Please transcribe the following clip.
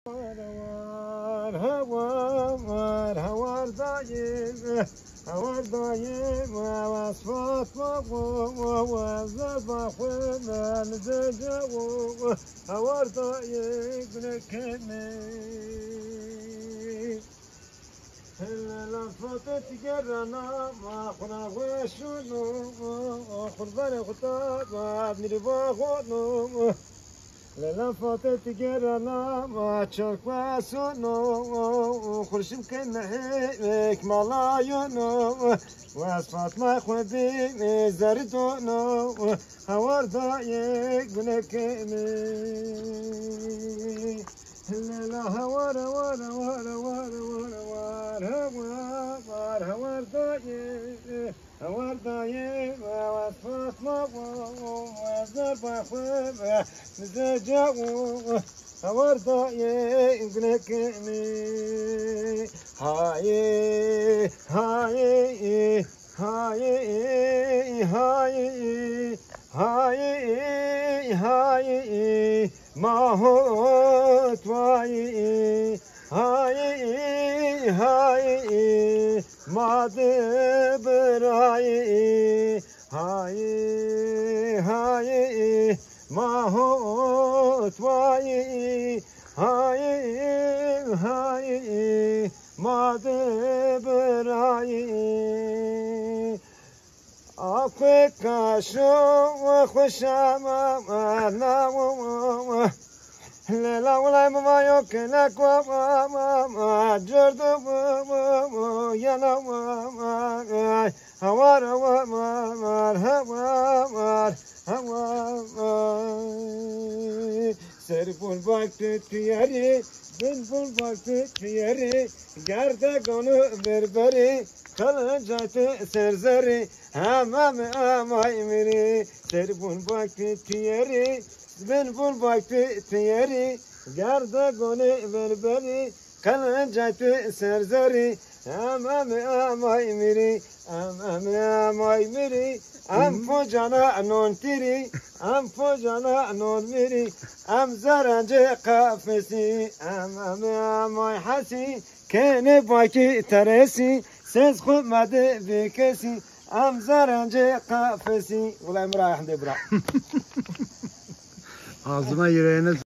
هوار دایم و اصفات و زبا خودم زجا هوار دایم گنکمی لفظت تجرنا ما خنا وشنو خربان خطاب ما بنرفا خونو لفظت تجرنا ما تشرك وسنو خرشم كنا هيك ملايونو واسفات ما خدي زردونو هوار ضايق بنكمي لا هوار هوار هوار هوار هوار هوار ضايق هوار ضايق واسفات ما وزرب خبا زجاو هوار ضايق بنكمي هاي هاي هاي هاي هاي هاي ما هو تواي هاي هاي ما دبراي هاي هاي ما هو تواي هاي هاي ما دبراي أفكا شو خشامة ناو لا ولا ما يوكلك وما جرد يا نوار هوار هوار هوار هوار سربون وقت تياري بنبون وقت تياري گرده گانو بربری kalacak serzeri hamam amay miri serbun vakti tiyeri ben bul vakti tiyeri garda gone berberi kalacak serzeri hamam amay miri hamam amay miri am fojana non tiri am fojana non miri am zaranje kafesi hamam amay hasi kene baki teresi سيز خود ماده بكسي ام زرنجي قافسي والله امراه حمد ابراهيم Ağzıma yüreğine